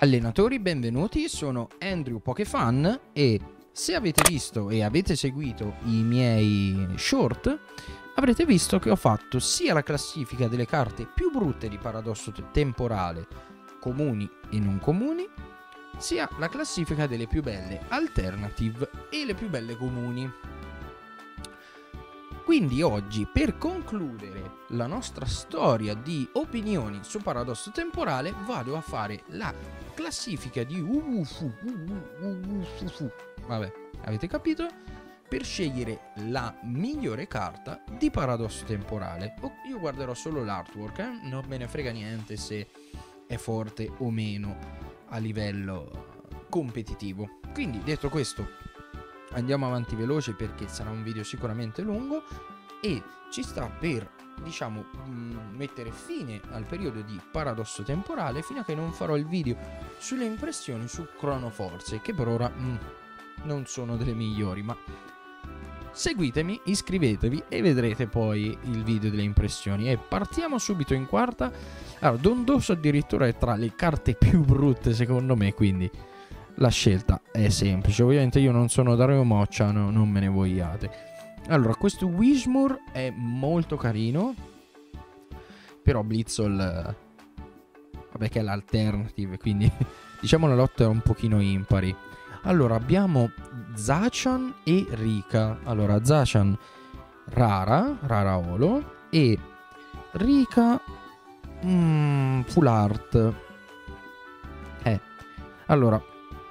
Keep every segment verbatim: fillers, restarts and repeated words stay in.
Allenatori, benvenuti, sono Andrew Pokefan e se avete visto e avete seguito i miei short avrete visto che ho fatto sia la classifica delle carte più brutte di Paradosso Temporale, comuni e non comuni, sia la classifica delle più belle alternative e le più belle comuni. Quindi oggi, per concludere la nostra storia di opinioni su Paradosso Temporale, vado a fare la classifica di Uwufu, Uwufu, vabbè, avete capito? Per scegliere la migliore carta di Paradosso Temporale. Io guarderò solo l'artwork, eh? Non me ne frega niente se è forte o meno a livello competitivo. Quindi, detto questo, andiamo avanti veloce perché sarà un video sicuramente lungo e ci sta per, diciamo, mh, mettere fine al periodo di Paradosso Temporale fino a che non farò il video sulle impressioni su Chronoforce, che per ora mh, non sono delle migliori, ma seguitemi, iscrivetevi e vedrete poi il video delle impressioni. E partiamo subito in quarta. Allora, Dondoso addirittura è tra le carte più brutte secondo me, quindi la scelta è semplice. Ovviamente io non sono Dario Moccia, no, non me ne vogliate. Allora, questo Wishmore è molto carino, però Blitzol, vabbè, che è l'alternative, quindi diciamo la lotta è un pochino impari. Allora, abbiamo Zachan e Rika. Allora, Zachan rara, rara olo, e Rika mm, full art. Eh, allora,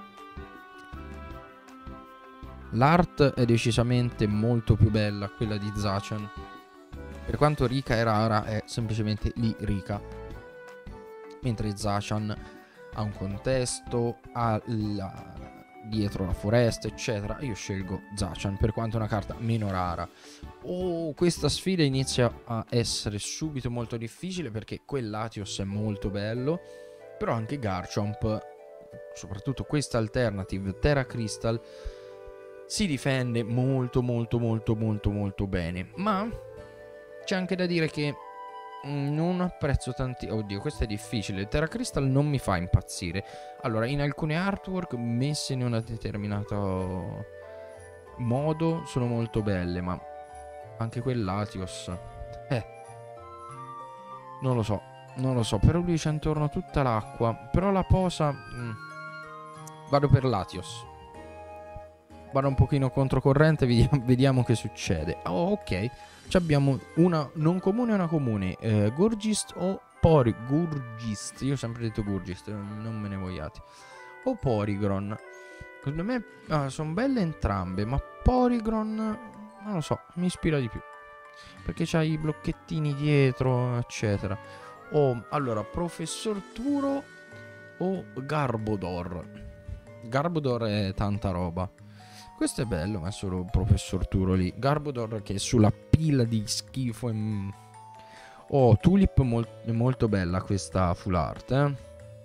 l'art è decisamente molto più bella, quella di Zachan. Per quanto Rika è rara, è semplicemente lì Rika. Mentre Zachan ha un contesto, ha la... dietro la foresta, eccetera. Io scelgo Zachan, per quanto è una carta meno rara. Oh, questa sfida inizia a essere subito molto difficile perché quel Latios è molto bello, però anche Garchomp, soprattutto questa alternative Terra Crystal, si difende molto molto molto molto molto bene. Ma c'è anche da dire che non apprezzo tanti... Oddio, questo è difficile. Terra Crystal non mi fa impazzire. Allora, in alcune artwork messe in un determinato modo sono molto belle, ma anche quel Latios, eh non lo so, non lo so. Però lui c'è intorno tutta l'acqua. Però la posa mh, vado per Latios. Vado un pochino controcorrente, vediamo, vediamo che succede. Oh, ok. Ci abbiamo una non comune e una comune. Eh, Gurgist o Pori... Gurgist. Io ho sempre detto Gurgist, non me ne vogliate. O Porygon. Secondo me ah, sono belle entrambe, ma Porygon, non lo so, mi ispira di più. Perché c'ha i blocchettini dietro, eccetera. O, allora, Professor Turo o Garbodor. Garbodor è tanta roba. Questo è bello, ma è solo Professor Turo lì. Garbodor che è sulla pila di schifo. E... Oh, Tulip mol è molto bella questa full art, eh.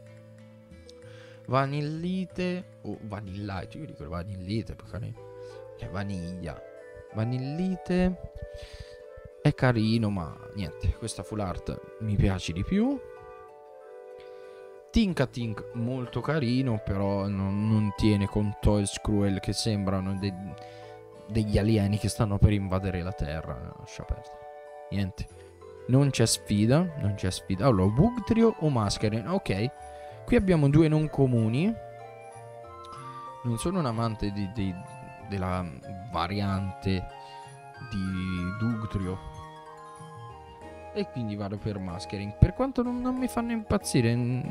Vanillite. Oh, Vanillite. Io dico Vanillite perché è vaniglia. Vanillite è carino, ma niente. Questa full art mi piace di più. Tinkatink molto carino, però non, non tiene con Toilscruel che sembrano de degli alieni che stanno per invadere la Terra. Lascia perdere. Niente. Non c'è sfida. Non c'è sfida. Allora, Wugtrio o Masquerain. Ok. Qui abbiamo due non comuni. Non sono un amante di, di, della variante di Dugtrio. E quindi vado per Masquerain. Per quanto non, non mi fanno impazzire.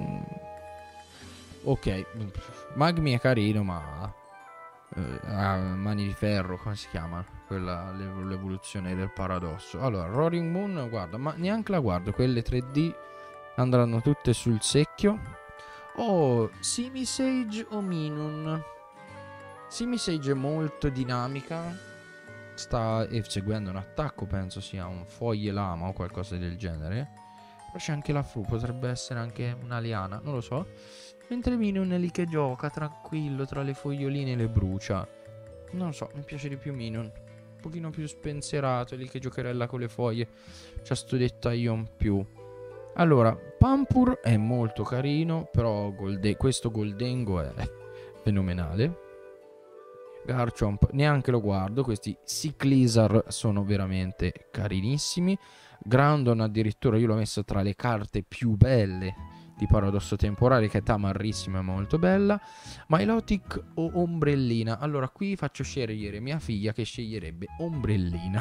Ok. Magmi è carino, ma eh, ah, mani di ferro, come si chiama? Quella, l'evoluzione del paradosso. Allora, Roaring Moon, guarda, ma neanche la guardo. Quelle tre D andranno tutte sul secchio. Oh, Simisage o Minun. Simisage è molto dinamica. Sta eseguendo un attacco, penso sia un foglie lama o qualcosa del genere. Però c'è anche la Fru, potrebbe essere anche una liana, non lo so. Mentre Minun è lì che gioca tranquillo tra le foglioline e le brucia. Non lo so, mi piace di più Minun. Un pochino più spensierato, è lì che giocherella con le foglie. C'ha sto dettaglio in più. Allora, Pampur è molto carino, però Golde questo Goldengo è fenomenale. Garchomp neanche lo guardo, questi Cyclizar sono veramente carinissimi. Groudon addirittura io l'ho messo tra le carte più belle di Paradosso Temporale, che è tamarrissima e molto bella. Milotic o Ombrellina? Allora qui faccio scegliere mia figlia, che sceglierebbe Ombrellina.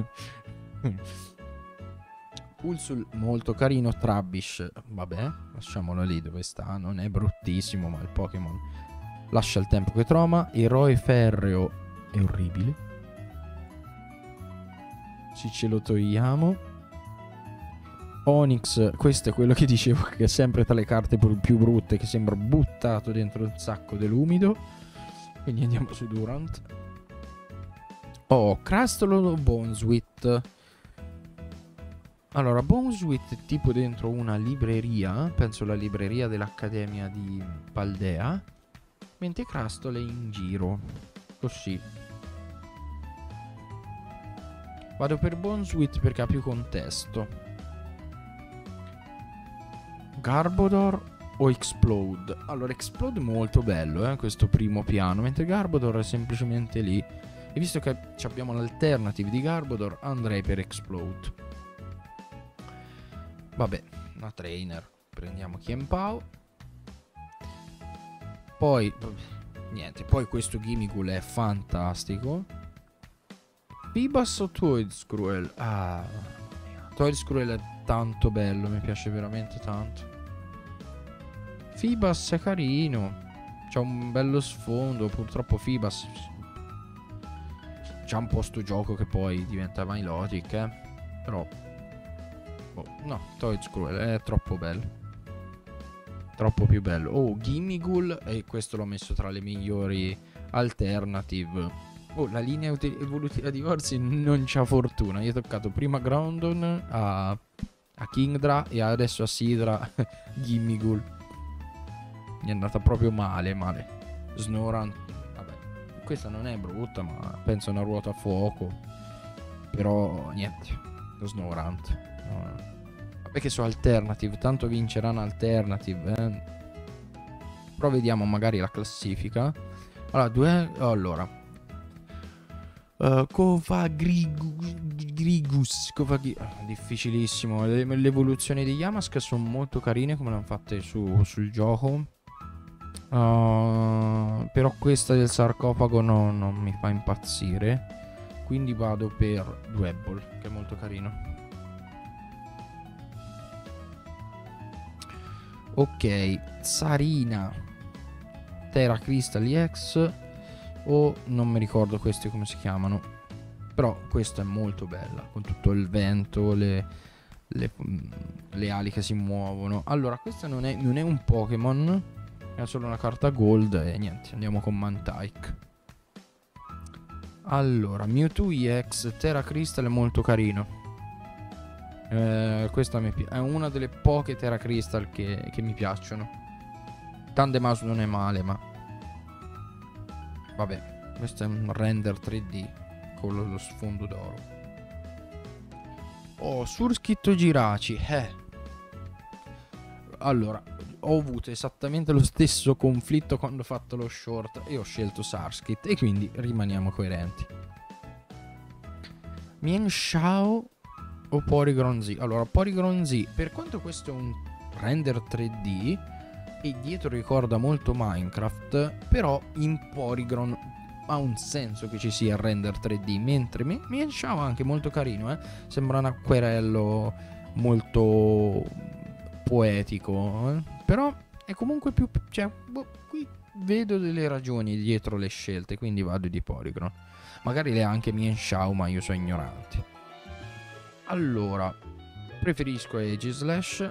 Pulsul molto carino, Trubbish vabbè, lasciamolo lì dove sta, non è bruttissimo, ma il Pokémon lascia il tempo che trova. Eroe Ferreo è orribile, ci ce lo togliamo. Onix, questo è quello che dicevo, che è sempre tra le carte più brutte, che sembra buttato dentro il sacco dell'umido. Quindi andiamo su Durant. Oh, Crustolon o Bonswit? Allora, Bonswit è tipo dentro una libreria, penso la libreria dell'Accademia di Paldea, mentre Crustol è in giro, così. Vado per Bonswit perché ha più contesto. Garbodor o Explode? Allora, Explode è molto bello, eh, questo primo piano, mentre Garbodor è semplicemente lì. E visto che abbiamo l'alternative di Garbodor, andrei per Explode. Vabbè, una trainer. Prendiamo Chiempao. Poi, niente, poi questo Gimmighoul è fantastico. Feebas o Toedscruel? Ah, Toedscruel è tanto bello, mi piace veramente tanto. Feebas è carino, c'ha un bello sfondo. Purtroppo Feebas c'ha un po' sto gioco che poi diventa Milotic, eh. Però oh, no, Toedscruel è troppo bello, troppo più bello. Oh, Gimmighoul, e questo l'ho messo tra le migliori alternative. Oh, la linea evolutiva di Corsi non c'ha fortuna. Io ho toccato prima Groudon a, a Kingdra e adesso a Sidra Gimmighoul. Mi è andata proprio male, male. Snoran, vabbè, questa non è brutta, ma penso una ruota a fuoco. Però niente, lo Snorant. No, no. Vabbè che su Alternative, tanto vinceranno Alternative, eh. Però vediamo magari la classifica. Allora, due... Oh, allora... Uh, Cofagrigus Cofagri... oh, difficilissimo. Le, le evoluzioni di Yamask sono molto carine come le hanno fatte su, sul gioco, uh, però questa del sarcofago no, non mi fa impazzire, quindi vado per Dwebble, che è molto carino. Ok, Sarina, Terra Crystal E X o non mi ricordo questi come si chiamano, però questa è molto bella, con tutto il vento, le, le, le ali che si muovono. Allora, questa non è, non è un Pokémon, è solo una carta gold e niente, andiamo con Mantike. Allora, Mewtwo E X, Terra Crystal è molto carino, eh, questa mi è una delle poche Terra Crystal che, che mi piacciono. Tandemaus non è male, ma vabbè, questo è un render tre D con lo, lo sfondo d'oro. Oh, Surskit o Giraci, eh. Allora, ho avuto esattamente lo stesso conflitto quando ho fatto lo short e ho scelto Surskit, e quindi rimaniamo coerenti. Mienshao o Porygon Z? Allora, Porygon Z, per quanto questo è un render tre D e dietro ricorda molto Minecraft, però in Porygon ha un senso che ci sia il render tre D, mentre Mienshao è anche molto carino, eh? Sembra un acquerello molto poetico, eh? Però è comunque più, cioè, boh, qui vedo delle ragioni dietro le scelte, quindi vado di Porygon. Magari le ha anche Mienshao, ma io sono ignorante. Allora, preferisco Aegislash.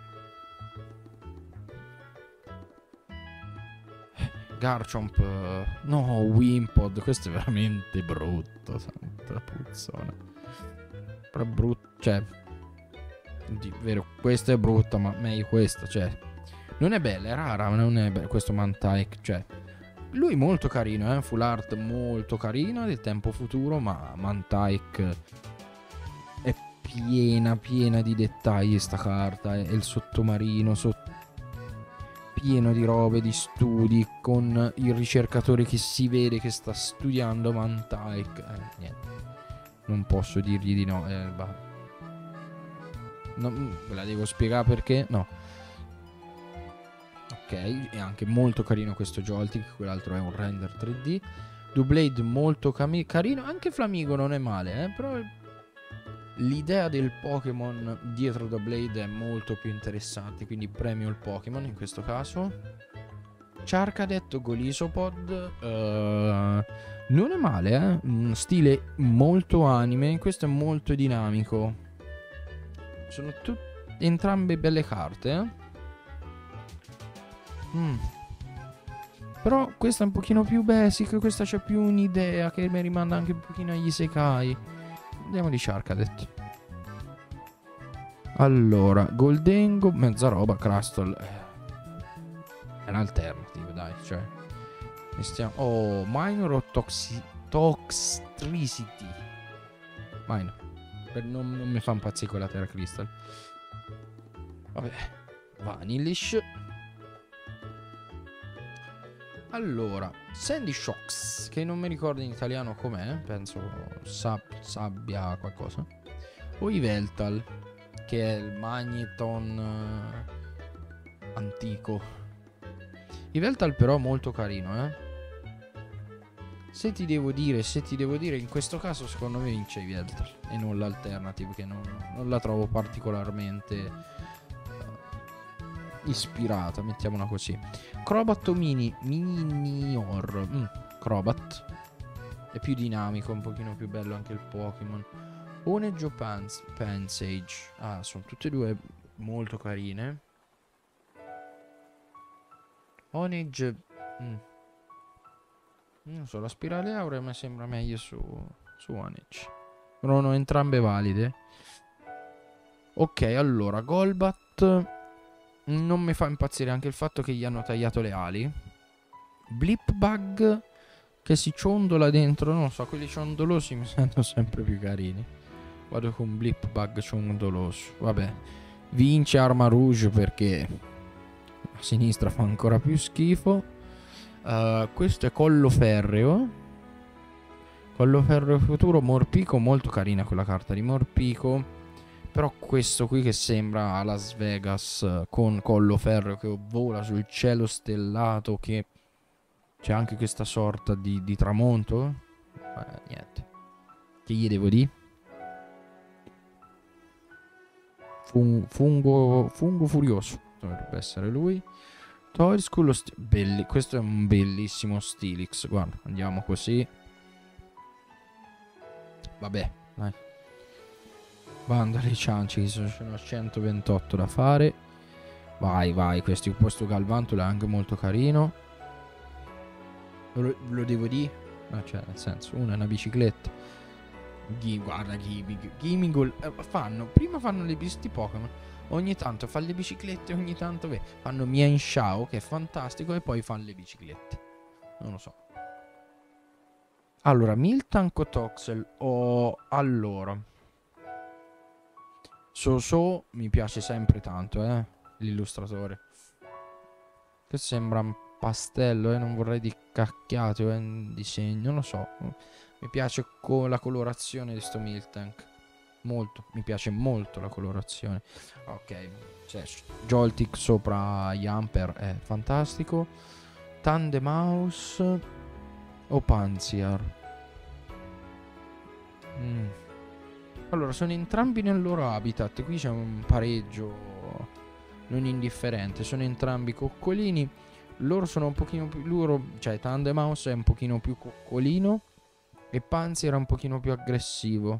Garchomp, no, Wimpod, questo è veramente brutto, santa puzzona. Però è brutto, cioè, di, vero, questa è brutta, ma meglio questa, cioè, non è bella, è rara, ma non è bella, questo Mantike, cioè, lui molto carino, eh, full art molto carino del tempo futuro, ma Mantike è piena, piena di dettagli sta carta. E il sottomarino sotto, pieno di robe, di studi, con il ricercatore che si vede che sta studiando Mantike. Eh, niente. Non posso dirgli di no. Eh, bah. No, ve la devo spiegare perché? No. Ok, è anche molto carino questo Joltik, quell'altro è un render tre D. Doublade molto carino, anche Flamigo non è male, eh, però l'idea del Pokémon dietro Doublade è molto più interessante, quindi premio il Pokémon in questo caso. Charcadet Golisopod, uh, non è male, eh, un stile molto anime, questo è molto dinamico. Sono tutte entrambe belle carte, eh. Mm. Però questa è un pochino più basic, questa c'è più un'idea che mi rimanda anche un pochino agli Isekai. Andiamo di Charcadet. Allora, Goldengo, mezza roba, Crustle. È un'alternativa, dai, cioè. Stiamo... Oh, Minor o toxi... Toxtricity? Minor. Per non, non mi fa impazzire quella Terra Crystal. Vabbè. Vanillish. Allora, Sandy Shocks, che non mi ricordo in italiano com'è, penso sab sabbia qualcosa. O Yveltal, che è il Magneton uh, antico. Yveltal però molto carino, eh. Se ti devo dire, se ti devo dire, in questo caso secondo me vince Yveltal e non l'alternative, che non, non la trovo particolarmente ispirata, mettiamola così. Crobat o Mini Minior. mm, Crobat è più dinamico, un pochino più bello anche il Pokémon. Onage o Pans Pansage. Ah, sono tutte e due molto carine. Onage mm. non so, la spirale aurea mi sembra meglio su, su Onage. Sono entrambe valide. Ok, allora Golbat non mi fa impazzire anche il fatto che gli hanno tagliato le ali. Blipbug che si ciondola dentro, non so, quelli ciondolosi mi sentono sempre più carini. Vado con Blipbug ciondoloso. Vabbè, vince Arma Rouge perché a sinistra fa ancora più schifo. uh, Questo è Collo Ferreo. Collo Ferreo futuro. Morpico, molto carina quella carta di Morpico. Però questo qui che sembra a Las Vegas con Collo Ferreo che vola sul cielo stellato, che c'è anche questa sorta di, di tramonto. Eh, niente. Che gli devo dire? Fun fungo, fungo furioso. Dovrebbe essere lui. Toilskull, belli. Questo è un bellissimo Stilix. Guarda, andiamo così. Vabbè, dai. Banda le ciance, ci sono centoventotto da fare. Vai, vai, questo, questo Galvantula è anche molto carino. Lo, lo devo dire? No, cioè, nel senso, una è una bicicletta. G guarda, Gimmigol eh, fanno, prima fanno le piste Pokémon, ogni tanto fanno le biciclette, ogni tanto beh, fanno Mian Shao, che è fantastico, e poi fanno le biciclette. Non lo so. Allora, Miltank o Toxel? Oh, allora So-So mi piace sempre tanto, eh, l'illustratore. Che sembra un pastello, eh, non vorrei di cacchiato, è eh, un disegno, non lo so. Mi piace con la colorazione di sto Miltank. Molto, mi piace molto la colorazione. Ok, cioè, Joltik sopra Yamper è fantastico. Tandemaus o Panziar? Mm. Allora, sono entrambi nel loro habitat. Qui c'è un pareggio non indifferente. Sono entrambi coccolini. Loro sono un pochino più... Loro, cioè, Tandemaus è un pochino più coccolino e Panzer è un pochino più aggressivo.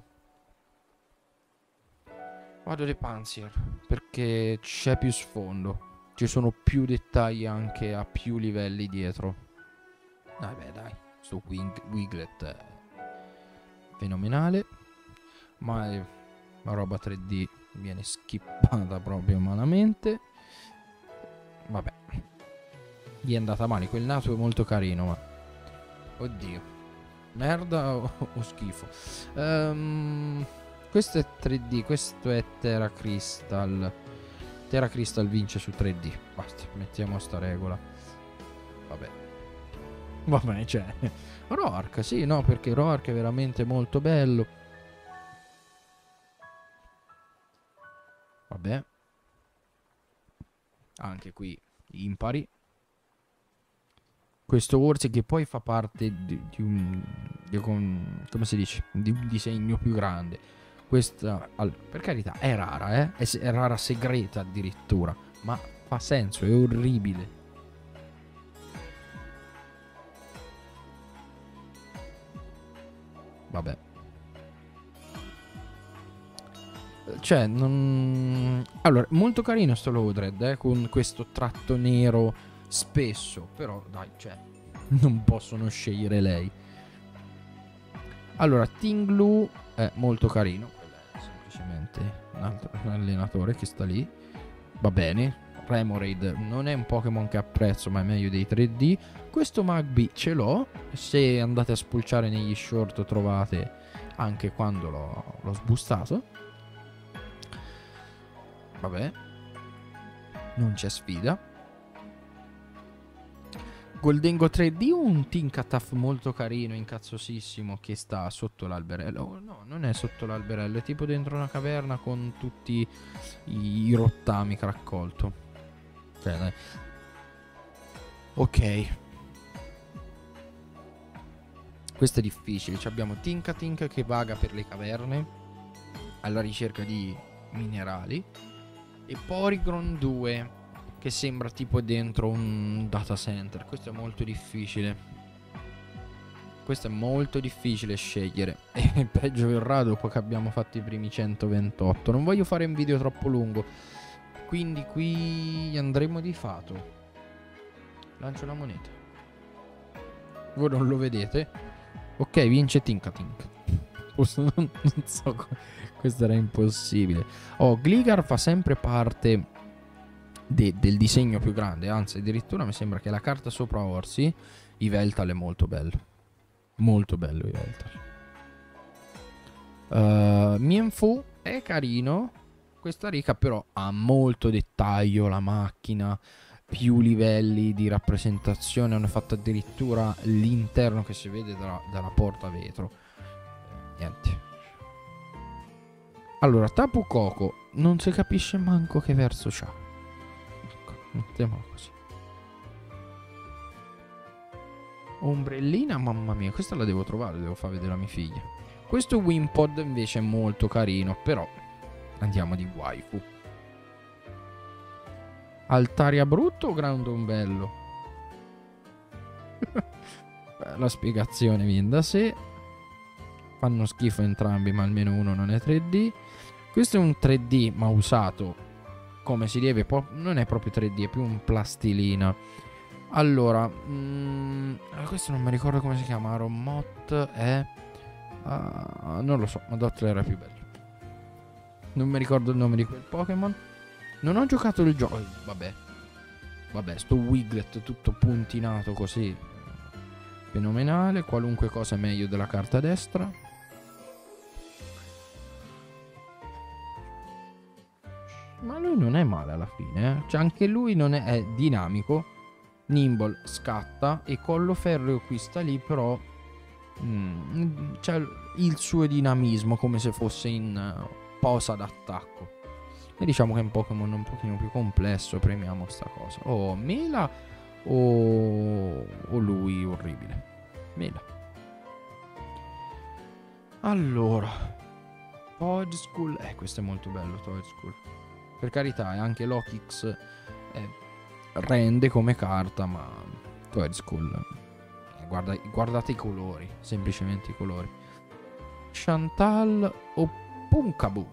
Vado di Panzer perché c'è più sfondo. Ci sono più dettagli anche a più livelli dietro. Dai, beh, dai. Sto Wiglet è fenomenale. Ma è una roba tre D viene skippata proprio malamente. Vabbè, gli è andata male. Quel naso è molto carino, ma oddio, merda o, o schifo. um, Questo è tre D, questo è Terra Crystal. Terra Crystal vince su tre D. Basta, mettiamo sta regola. Vabbè. Vabbè, cioè. Roark, sì, no, perché Roark è veramente molto bello. Vabbè. Anche qui impari. Questo Orsi che poi fa parte di, di un... Di un come si dice? Di un disegno più grande. Questa, allora, per carità, è rara, eh? È, è rara segreta addirittura. Ma fa senso, è orribile. Vabbè. Cioè, non... Allora, molto carino sto Lodred, eh? Con questo tratto nero spesso. Però, dai, cioè, non possono scegliere lei. Allora, Tinglu è molto carino. È semplicemente un altro un allenatore che sta lì. Va bene. Remoraid non è un Pokémon che apprezzo, ma è meglio dei tre D. Questo Magby ce l'ho. Se andate a spulciare negli short trovate anche quando l'ho sbustato. Vabbè. Non c'è sfida. Goldengo tre D, un Tinkatuff molto carino, incazzosissimo, che sta sotto l'alberello. Oh, no, non è sotto l'alberello, è tipo dentro una caverna con tutti i rottami che ha raccolto. Cioè, dai. Ok. Questo è difficile. Ci abbiamo Tinkatink che vaga per le caverne alla ricerca di minerali. E Porygon due che sembra tipo dentro un data center. Questo è molto difficile. Questo è molto difficile scegliere. E peggio verrà dopo che abbiamo fatto i primi centoventotto. Non voglio fare un video troppo lungo, quindi qui andremo di fato. Lancio la moneta. Voi non lo vedete? Ok, vince Tinkatink. non, non so. Questo era impossibile. Oh, Gligar fa sempre parte De, del disegno più grande, anzi addirittura mi sembra che la carta sopra Orsi, Yveltal è molto bello, molto bello Yveltal. uh, Mienfoo è carino, questa rica però ha molto dettaglio, la macchina, più livelli di rappresentazione, hanno fatto addirittura l'interno che si vede dalla, dalla porta vetro. Niente. Allora, Tapu Koko non si capisce manco che verso c'ha. Mettiamolo così. Ombrellina, mamma mia, questa la devo trovare, devo far vedere a mia figlia. Questo Wimpod invece è molto carino, però andiamo di waifu. Altaria brutto o Groudon bello? La spiegazione viene da sé. Fanno schifo entrambi, ma almeno uno non è tre D. Questo è un tre D, ma usato come si deve, non è proprio tre D, è più un plastilina. Allora, mm, questo non mi ricordo come si chiama. Aromot è uh, non lo so, ma Dottler era più bello. Non mi ricordo il nome di quel Pokémon. Non ho giocato il gioco. Vabbè. Vabbè, sto Wiglet tutto puntinato così, fenomenale. Qualunque cosa è meglio della carta destra. Ma lui non è male alla fine, eh? Cioè anche lui non è, è dinamico. Nimble scatta e Colloferro qui sta lì, però mm, c'è il suo dinamismo come se fosse in uh, posa d'attacco. E diciamo che è un Pokémon un pochino più complesso. Premiamo sta cosa. Oh, Mela o, o lui orribile. Mela. Allora, Toad School. Eh, questo è molto bello, Toad School. Per carità, e anche Lokix eh, rende come carta, ma Toad School, eh, guarda, guardate i colori, semplicemente i colori. Chantal o Puncaboo?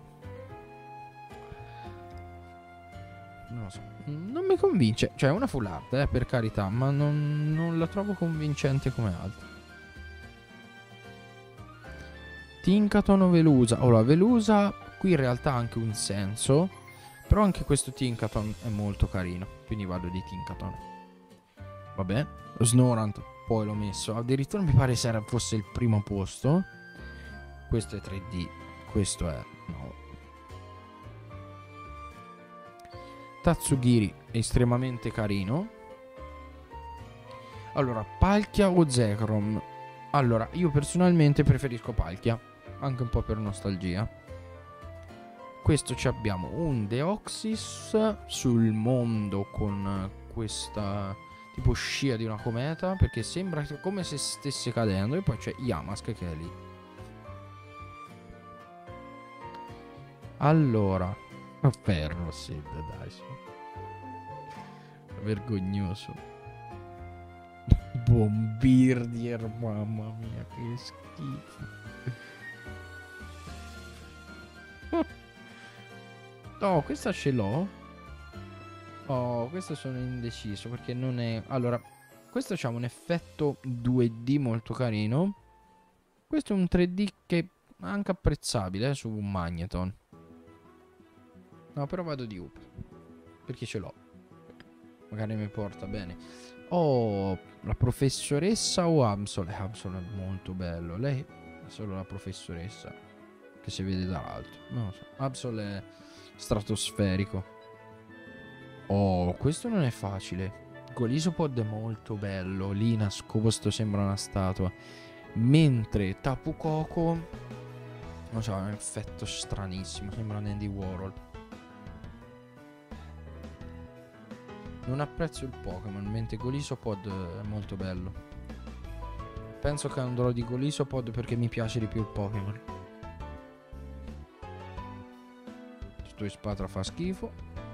Non lo so, non mi convince. Cioè, è una full art, eh, per carità, ma non, non la trovo convincente come altre. Tinkaton o Velusa? Ora, Velusa qui in realtà ha anche un senso. Però anche questo Tinkaton è molto carino, quindi vado di Tinkaton. Vabbè, Snorant poi l'ho messo. Addirittura mi pare se fosse il primo posto. Questo è tre D. questo è... no. Tatsugiri, estremamente carino. Allora, Palkia o Zekrom? Allora, io personalmente preferisco Palkia, anche un po' per nostalgia. Questo ci abbiamo un Deoxys sul mondo con questa tipo scia di una cometa, perché sembra come se stesse cadendo. E poi c'è Yamask che è lì. Allora, ferro, sì, dai, sì. Vergognoso. Bombirdier, mamma mia, che schifo. Oh, questa ce l'ho. Oh, questo sono indeciso perché non è... Allora, questo c'ha un effetto due D molto carino. Questo è un tre D che è anche apprezzabile, eh, su un Magneton. No, però vado di Up, perché ce l'ho. Magari mi porta bene. Oh, la professoressa o Absol? Eh, Absol è molto bello. Lei è solo la professoressa, che si vede dall'alto. Non lo so. Absol è stratosferico. Oh, questo non è facile. Golisopod è molto bello. Lì nascosto sembra una statua. Mentre Tapu Koko, non so, ha un effetto stranissimo. Sembra un Andy Warhol. Non apprezzo il Pokémon, mentre Golisopod è molto bello. Penso che andrò di Golisopod perché mi piace di più il Pokémon. Sto Spatra fa schifo.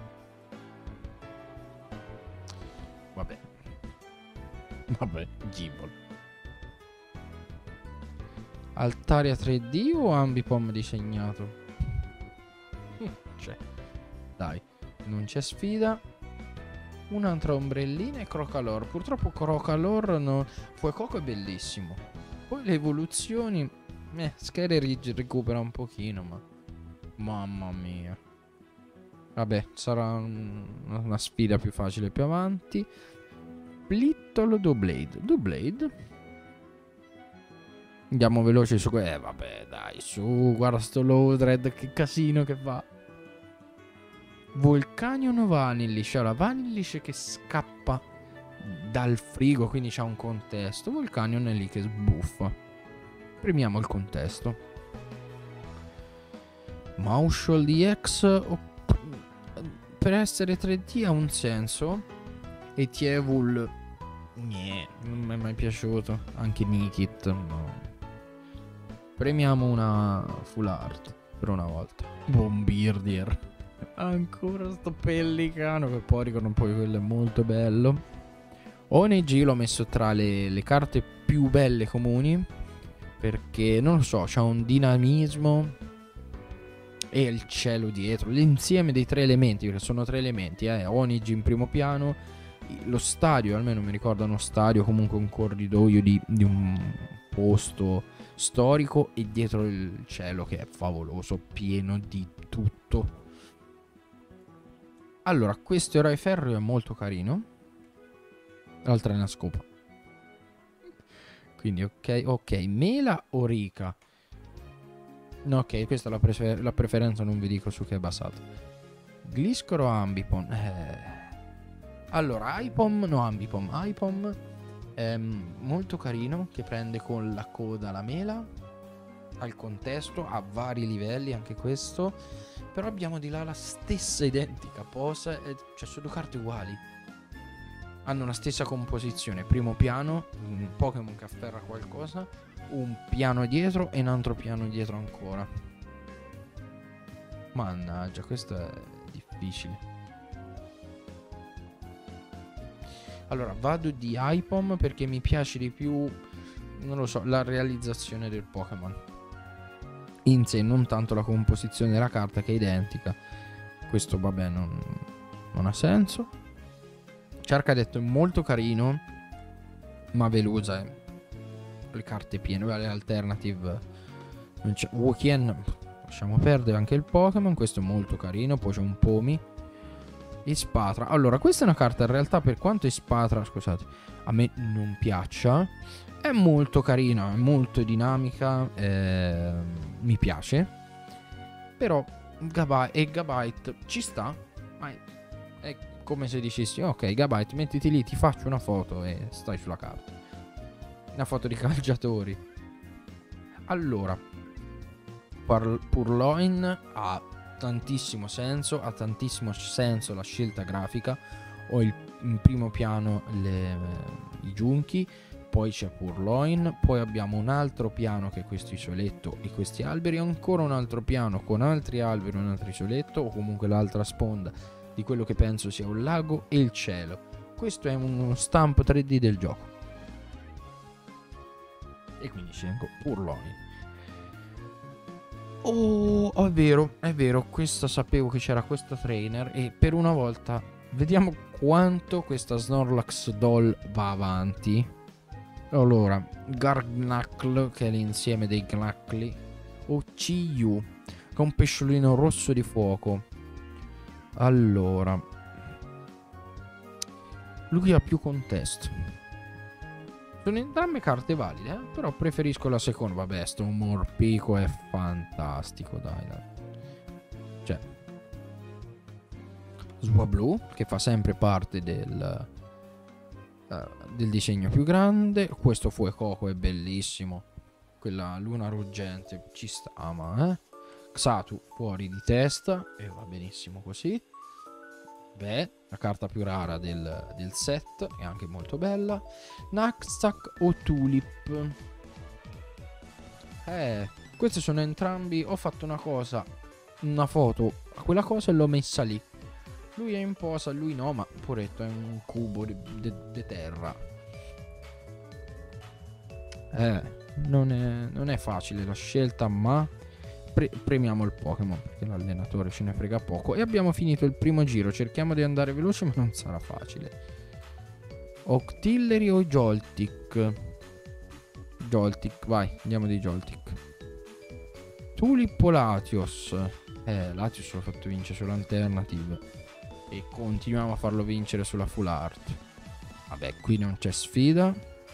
Vabbè. Vabbè, Gibbon. Altaria tre D o Ambipom disegnato? Cioè, dai, non c'è sfida. Un'altra ombrellina e Crocalor. Purtroppo Crocalor no... Fuecoco è bellissimo. Poi le evoluzioni, eh, Scary Ridge recupera un pochino, ma mamma mia. Vabbè, sarà un... una sfida più facile più avanti. Plittolo Doublade. Doublade. Andiamo veloci su que... Eh vabbè dai, su, guarda sto Loudred, che casino che fa. Volcanion Vanillish. Allora, Vanillish che scappa dal frigo, quindi c'ha un contesto. Volcanion è lì che sbuffa. Premiamo il contesto. Maushol D X oh, per essere tre D ha un senso. E Tievul niente, non mi è mai piaciuto. Anche Nikit no. Premiamo una full art per una volta. Bombirdier. Ancora sto pellicano che poi ricordo un po' di quello, è molto bello. O N G l'ho messo tra le, le carte più belle comuni, perché non lo so, c'ha un dinamismo e il cielo dietro, l'insieme dei tre elementi, perché sono tre elementi, eh. Onigi in primo piano, lo stadio, almeno mi ricordo uno stadio, comunque un corridoio di, di un posto storico, e dietro il cielo che è favoloso, pieno di tutto. Allora, questo eroe ferro è molto carino. L'altra è una scopa. Quindi ok, ok, Mela o Rika? No, ok, questa è la, prefer la preferenza, non vi dico su che è basata. Gliscor o Ambipom? Eh. Allora, Aipom, no Ambipom, Aipom è molto carino, che prende con la coda la mela, al contesto, a vari livelli anche questo. Però abbiamo di là la stessa identica posa, e cioè sono due carte uguali. Hanno la stessa composizione, primo piano, un Pokémon che afferra qualcosa, un piano dietro e un altro piano dietro ancora. Mannaggia, questo è difficile. Allora, vado di Aipom perché mi piace di più, non lo so, la realizzazione del Pokémon in sé, non tanto la composizione della carta che è identica. Questo vabbè non, non ha senso. Charcadet è molto carino, ma Velusa è le carte piene. Le alternative Wukien lasciamo perdere, anche il Pokémon. Questo è molto carino. Poi c'è un Pomi e Spatra. Allora, questa è una carta in realtà, per quanto Spatra, scusate, a me non piaccia, è molto carina, è molto dinamica, eh, mi piace. Però Gabite e Gabite ci sta, ma è, è come se dicessi ok Gabite, mettiti lì, ti faccio una foto e stai sulla carta. Una foto di calciatori. Allora, Purloin ha tantissimo senso, ha tantissimo senso la scelta grafica. Ho il, in primo piano le, i giunchi, poi c'è Purloin, poi abbiamo un altro piano che è questo isoletto e questi alberi, ancora un altro piano con altri alberi, un altro isoletto, o comunque l'altra sponda di quello che penso sia un lago, e il cielo. Questo è uno stampo tre D del gioco. E quindi scelgo Purloin. Oh, è vero, è vero, questa sapevo che c'era questa trainer e per una volta vediamo quanto questa Snorlax doll va avanti. Allora, Gargnackle, che è l'insieme dei Gnackli, o Ciyu, che è un pesciolino rosso di fuoco. Allora, lui ha più contesto. Sono entrambe carte valide, eh? Però preferisco la seconda. Vabbè, sto Morpico è fantastico, dai, dai. Cioè, Swablu, che fa sempre parte del, uh, del disegno più grande. Questo Fuecoco è bellissimo. Quella luna ruggente ci sta, ma eh? Xatu fuori di testa e va benissimo così. Beh, la carta più rara del, del set, è anche molto bella. Naxak o Tulip. Eh, questi sono entrambi. Ho fatto una cosa, una foto a quella cosa e l'ho messa lì. Lui è in posa, lui no, ma poretto è un cubo di, di, di terra. Eh, non è, non è facile la scelta, ma pre premiamo il Pokémon perché l'allenatore ce ne frega poco. E abbiamo finito il primo giro. Cerchiamo di andare veloce, ma non sarà facile. Octillery o Joltik? Joltik, vai, andiamo di Joltik. Tulip o Latios? Eh, Latios l'ho fatto vincere sull'alternative e continuiamo a farlo vincere sulla full art. Vabbè, qui non c'è sfida.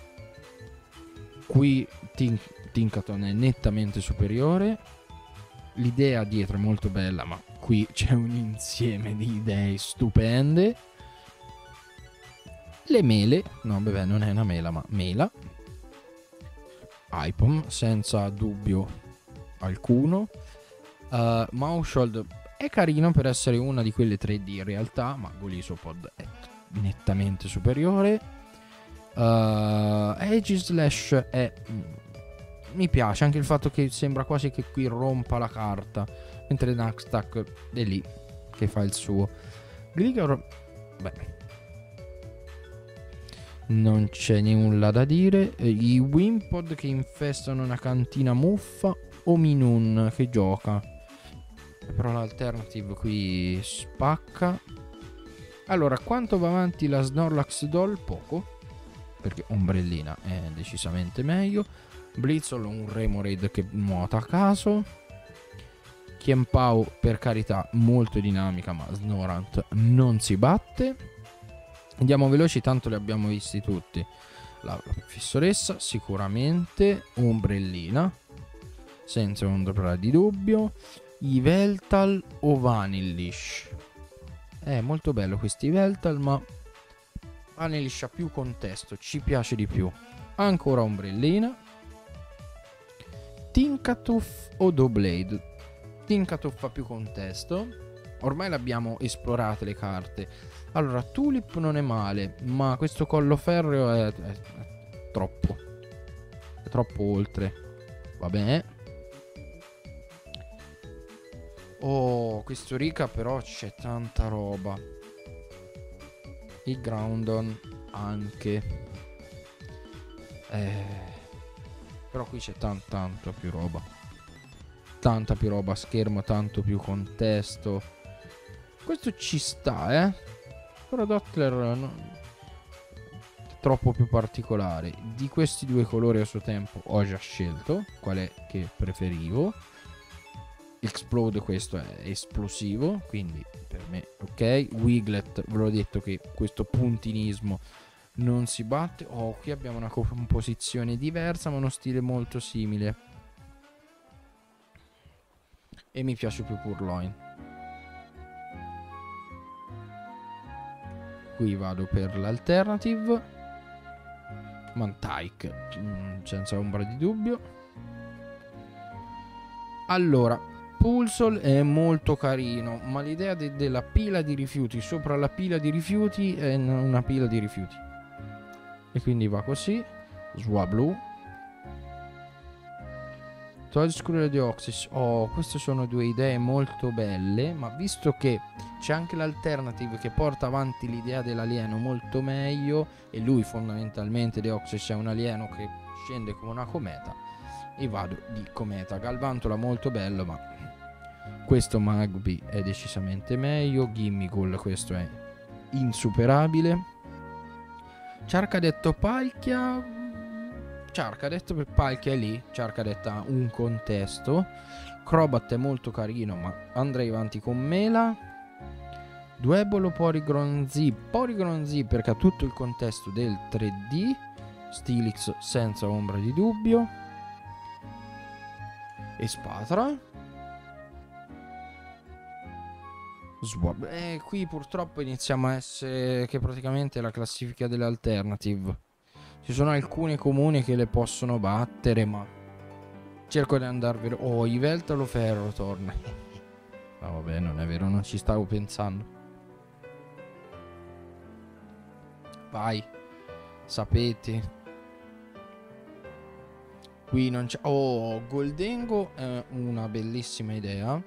Qui Tink Tinkaton è nettamente superiore. L'idea dietro è molto bella, ma qui c'è un insieme di idee stupende. Le mele, no beh non è una mela ma mela. Ipom senza dubbio alcuno. uh, Maushold è carino per essere una di quelle tre D in realtà, ma Golisopod è nettamente superiore. uh, Aegislash è mi piace anche il fatto che sembra quasi che qui rompa la carta, mentre Naxtak è lì che fa il suo. Gligar, beh, non c'è nulla da dire. I Wimpod che infestano una cantina muffa o Minun che gioca, però l'alternative qui spacca. Allora, quanto va avanti la Snorlax doll? Poco, perché Ombrellina è decisamente meglio. Blitzol, un Remoraid che nuota a caso. Chiempao, per carità, molto dinamica, ma Snorant non si batte. Andiamo veloci, tanto li abbiamo visti tutti. La, la professoressa, sicuramente. Ombrellina, senza ombra di dubbio. Yveltal o Vanillish? È molto bello questi Yveltal, ma Vanillish ha più contesto, ci piace di più. Ancora Ombrellina. Tinkatuff o Doublade? Tinkatuff ha più contesto. Ormai l'abbiamo esplorate le carte. Allora, Tulip non è male, ma questo collo ferreo è, è, è troppo. È troppo oltre. Vabbè. Oh, questo Rika però c'è tanta roba. Il Groundon anche. Eh... Però qui c'è tan tanto più roba. Tanta più roba, schermo, tanto più contesto. Questo ci sta, eh. Però Dottler no, è troppo più particolare. Di questi due colori a suo tempo ho già scelto qual è che preferivo. Explode, questo è esplosivo, quindi per me ok. Wiglet, ve l'ho detto che questo puntinismo non si batte. Oh, qui abbiamo una composizione diversa ma uno stile molto simile. E mi piace più Purloin. Qui vado per l'alternative. Mantike, senza ombra di dubbio. Allora, Pulsol è molto carino, ma l'idea de- della pila di rifiuti sopra la pila di rifiuti è una pila di rifiuti. E quindi va così. Swablu. Toadscrew e Deoxys. Oh, queste sono due idee molto belle, ma visto che c'è anche l'alternative che porta avanti l'idea dell'alieno molto meglio, e lui fondamentalmente Deoxys è un alieno che scende come una cometa, e vado di cometa. Galvantola molto bello, ma questo Magby è decisamente meglio. Gimmighoul, questo è insuperabile. Ciarcadetto Palkia. Ciarcadet per Palkia è lì. Ciarcadet ha un contesto. Crobat è molto carino, ma andrei avanti con Mela. Duebolo Porygon Z. Porygon Z perché ha tutto il contesto del tre D. Steelix senza ombra di dubbio. E Spatra. Swab. E qui purtroppo iniziamo a essere che praticamente è la classifica delle alternative. Ci sono alcune comuni che le possono battere, ma cerco di andarvelo. Oh, Yveltal Ferro torna. No, vabbè, non è vero, non ci stavo pensando. Vai. Sapete. Qui non c'è. Oh, Goldengo è una bellissima idea.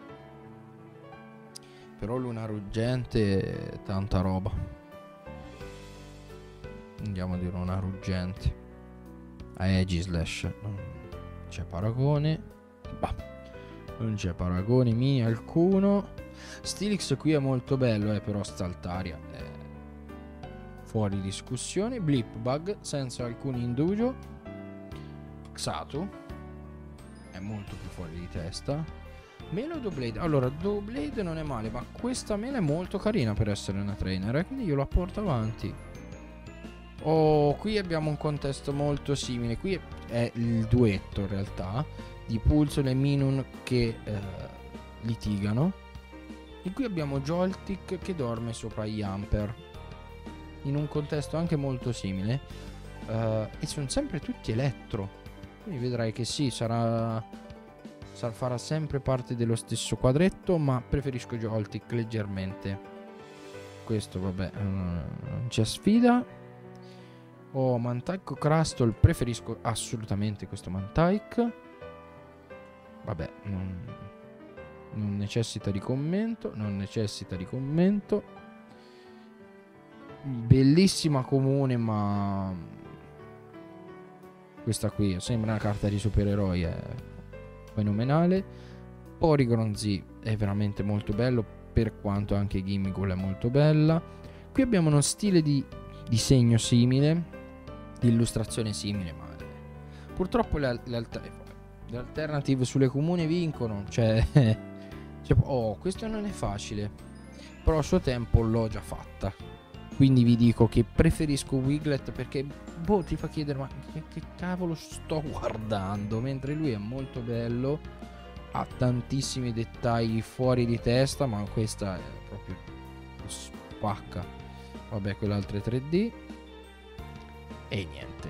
Però Luna Ruggente è tanta roba. Andiamo a dire una ruggente. A Aegislash non c'è paragone. Bah, non c'è paragone mio alcuno. Steelix qui è molto bello, eh, però Staltaria è fuori discussione. Blipbug senza alcun indugio. Xatu è molto più fuori di testa. Mela o Doublade? Allora, Doublade non è male, ma questa mela è molto carina per essere una trainer, eh, quindi io la porto avanti. Oh, qui abbiamo un contesto molto simile. Qui è il duetto in realtà di Pulsol e Minun che eh, litigano. E qui abbiamo Joltik che dorme sopra Yamper, in un contesto anche molto simile. uh, E sono sempre tutti elettro, quindi vedrai che sì, sarà, sarà farà sempre parte dello stesso quadretto, ma preferisco Joltik leggermente. Questo vabbè, non c'è sfida. Oh, Mantike o Crustle, preferisco assolutamente questo Mantike. Vabbè, non, non necessita di commento, non necessita di commento. Bellissima comune, ma questa qui sembra una carta di supereroi, è fenomenale. Porygon Z è veramente molto bello, per quanto anche Gimmighoul è molto bella. Qui abbiamo uno stile di disegno simile, illustrazione simile, ma purtroppo le, le, alter le alternative sulle comuni vincono. Cioè, cioè, oh, questo non è facile, però a suo tempo l'ho già fatta, quindi vi dico che preferisco Wiglet, perché boh, ti fa chiedere ma che, che cavolo sto guardando, mentre lui è molto bello, ha tantissimi dettagli fuori di testa, ma questa è proprio spacca. Vabbè, quell'altra è tre D. E niente,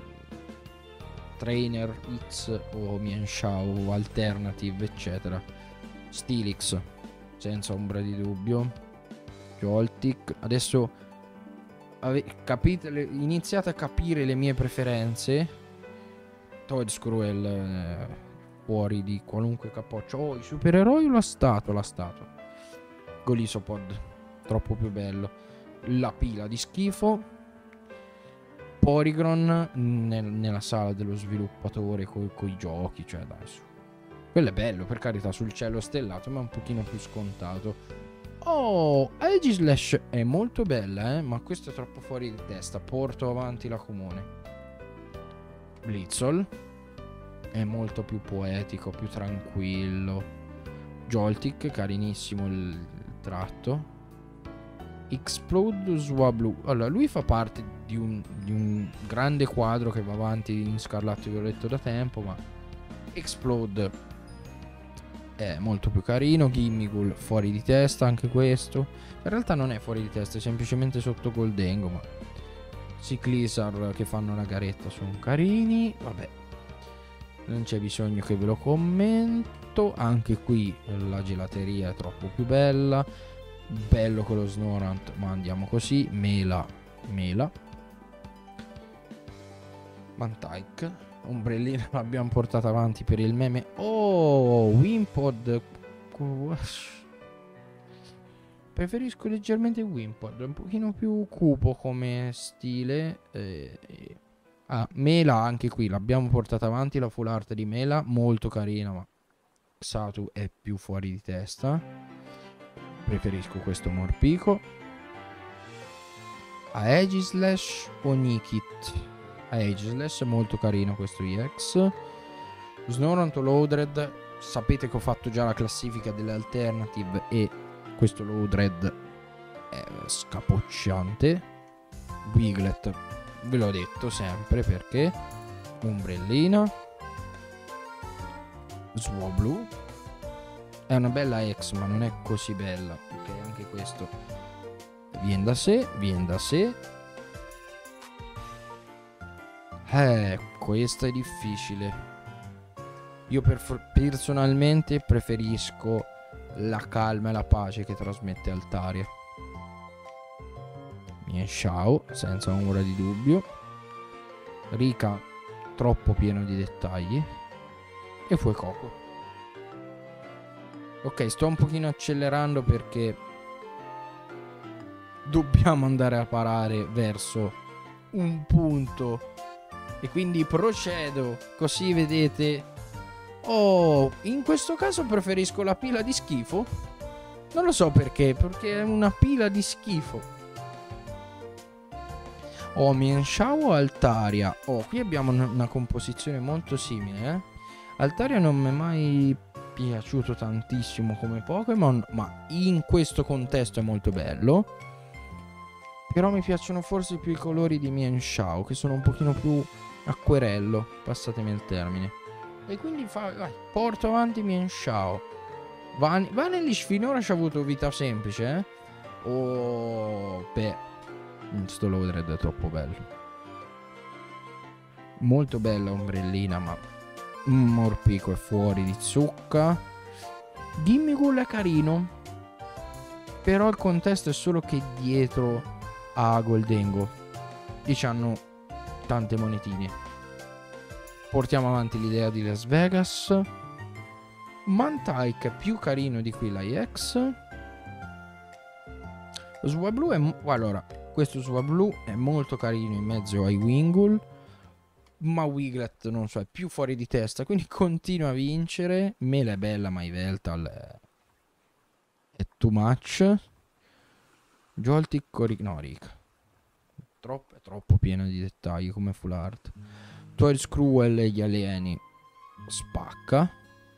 Trainer X o Mienshao Alternative eccetera. Steelix senza ombra di dubbio. Joltik. Adesso capite, le, iniziate a capire le mie preferenze. Toadscruel eh, fuori di qualunque capoccio. Oh, i supereroi l'ha stato, l'ha stato. Golisopod troppo più bello. La pila di schifo. Porygon nel, nella sala dello sviluppatore con i giochi, cioè dai su. Quello è bello, per carità, sul cielo stellato, ma è un pochino più scontato. Oh, Aegislash è molto bella, eh, ma questo è troppo fuori di testa. Porto avanti la comune. Blitzol è molto più poetico, più tranquillo. Joltik, carinissimo il, il tratto. Explode Swablu. Allora, lui fa parte di un, di un grande quadro che va avanti in Scarlatto e Violetto da tempo, ma Explode è molto più carino. Gimmighoul fuori di testa anche questo. In realtà non è fuori di testa, è semplicemente sotto Goldengo, ma Cyclizar che fanno la garetta sono carini. Vabbè, non c'è bisogno che ve lo commento. Anche qui la gelateria è troppo più bella. Bello con lo Snorunt, ma andiamo così. Mela, mela. Mantike. Ombrellina l'abbiamo portata avanti per il meme. Oh, Wimpod. Preferisco leggermente Wimpod, un pochino più cupo come stile. eh, eh. Ah, Mela anche qui l'abbiamo portata avanti, la full art di Mela, molto carina, ma Xatu è più fuori di testa. Preferisco questo Morpico. Aegislash o Nikit? Aegislash è molto carino questo E X. Snorunt o Loudred, sapete che ho fatto già la classifica delle alternative e questo Loudred è scapocciante. Wiglet ve l'ho detto sempre perché. Ombrellina. Swablu è una bella ex, ma non è così bella. Ok, anche questo viene da sé, viene da sé. Eh, questo è difficile. Io per, personalmente preferisco la calma e la pace che trasmette Altaria. Mienshao, senza ombra di dubbio. Rika, troppo pieno di dettagli. E Fuecoco. Ok, sto un pochino accelerando perché dobbiamo andare a parare verso un punto. E quindi procedo, così vedete. Oh, in questo caso preferisco la pila di schifo. Non lo so perché, perché è una pila di schifo. Oh, Mienshao o Altaria? Oh, qui abbiamo una composizione molto simile, eh. Altaria non mi è mai piaciuto tantissimo come Pokémon, ma in questo contesto è molto bello. Però mi piacciono forse più i colori di Mienshao, che sono un pochino più acquerello, passatemi il termine. E quindi fa, vai, porto avanti Mienshao. Van Vanillish finora ci ha avuto vita semplice, eh? Oh, beh, sto Loudred è troppo bello. Molto bella Ombrellina, ma Morpico è fuori di zucca. Gimmighoul è carino, però il contesto è solo che dietro a Goldengo lì c'hanno tante monetine. Portiamo avanti l'idea di Las Vegas. Mantike è più carino di qui la E X. Swablu è... allora, questo Swablu è molto carino in mezzo ai Wingull, ma Wiglet non so, è più fuori di testa, quindi continua a vincere. Mela è bella, ma Yveltal è, è too much. Joltik o Rick... no, Rick troppo, è troppo pieno di dettagli come full art. Toedscruel e gli alieni spacca.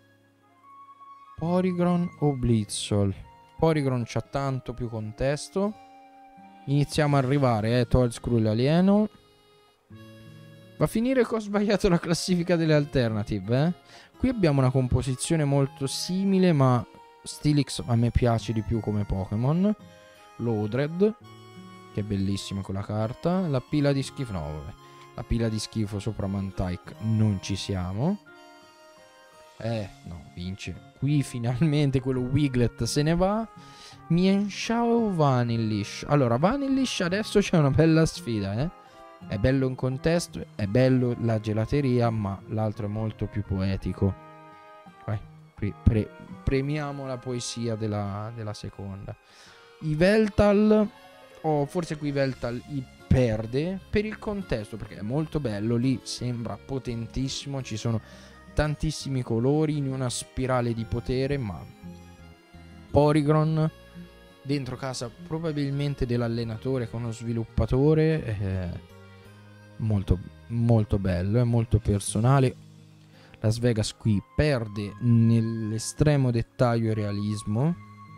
Porygon o Blitzol? Porygon c'ha tanto più contesto. Iniziamo a arrivare, eh, Toedscruel alieno. Va a finire che ho sbagliato la classifica delle alternative, eh. Qui abbiamo una composizione molto simile, ma Steelix a me piace di più come Pokémon. Loudred, che è bellissimo con la carta. La pila di schifo, no vabbè. La pila di schifo sopra Mantike non ci siamo. Eh, no, vince. Qui finalmente quello Wiglet se ne va. Mienshao o Vanillish? Allora, Vanillish adesso c'è una bella sfida, eh. È bello in contesto, è bello la gelateria, ma l'altro è molto più poetico. Vai, pre pre premiamo la poesia della, della seconda. Yveltal, o forse qui Yveltal i perde per il contesto, perché è molto bello, lì sembra potentissimo, ci sono tantissimi colori in una spirale di potere, ma Porygon dentro casa probabilmente dell'allenatore con uno sviluppatore, eh, molto molto bello, è molto personale. Las Vegas qui perde nell'estremo dettaglio e realismo.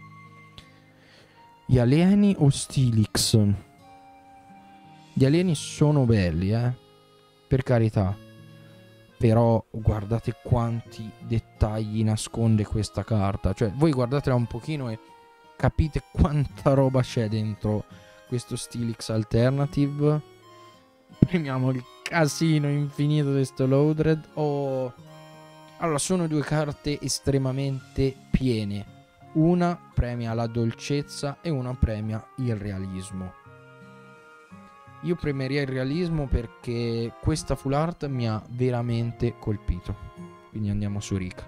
Gli alieni o Steelix? Gli alieni sono belli, eh, per carità, Però guardate quanti dettagli nasconde questa carta. Cioè, voi guardatela un pochino e capite quanta roba c'è dentro questo Steelix Alternative. Premiamo il casino infinito di sto Loadred. Oh. Allora, sono due carte estremamente piene. Una premia la dolcezza e una premia il realismo. Io premierei il realismo perché questa full art mi ha veramente colpito. Quindi andiamo su Rika.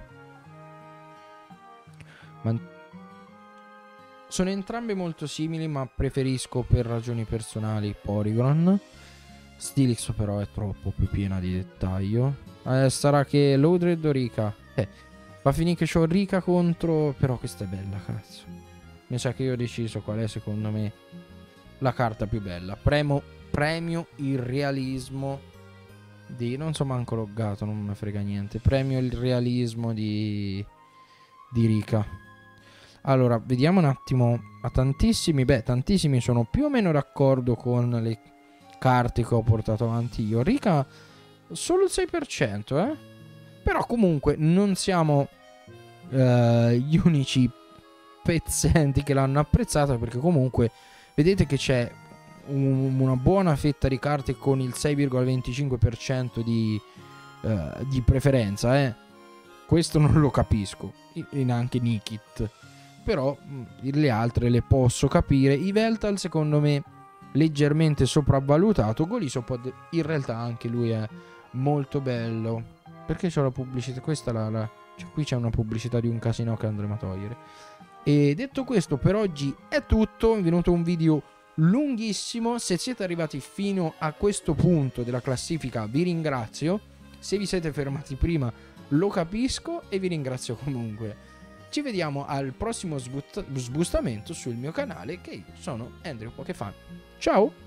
Ma sono entrambe molto simili, ma preferisco per ragioni personali Porygon. Steelix però è troppo più piena di dettaglio. Eh, sarà che Loadred o Rika? Eh, va a finire che c'ho Rika contro... Però questa è bella, cazzo. Mi sa che io ho deciso qual è secondo me la carta più bella. Premo... Premio il realismo di... Non so manco loggato, non mi frega niente. Premio il realismo di... Di Rika. Allora, vediamo un attimo. A tantissimi... Beh, tantissimi sono più o meno d'accordo con le carte che ho portato avanti io. Rika solo il sei per cento, eh? Però comunque non siamo eh, gli unici pezzenti che l'hanno apprezzata, perché comunque vedete che c'è una buona fetta di carte con il sei virgola venticinque per cento di, uh, di preferenza, eh. Questo non lo capisco, e neanche Nikit. Però mh, le altre le posso capire. Yveltal secondo me leggermente sopravvalutato. Golisopod in realtà anche lui è molto bello. Perché c'ho la pubblicità? Questa la, la... Cioè, qui c'è una pubblicità di un casino che andremo a togliere. E detto questo, per oggi è tutto. È venuto un video lunghissimo. Se siete arrivati fino a questo punto della classifica vi ringrazio. Se vi siete fermati prima lo capisco e vi ringrazio comunque. Ci vediamo al prossimo sbustamento sul mio canale, che sono Andrew Pokefan. Ciao!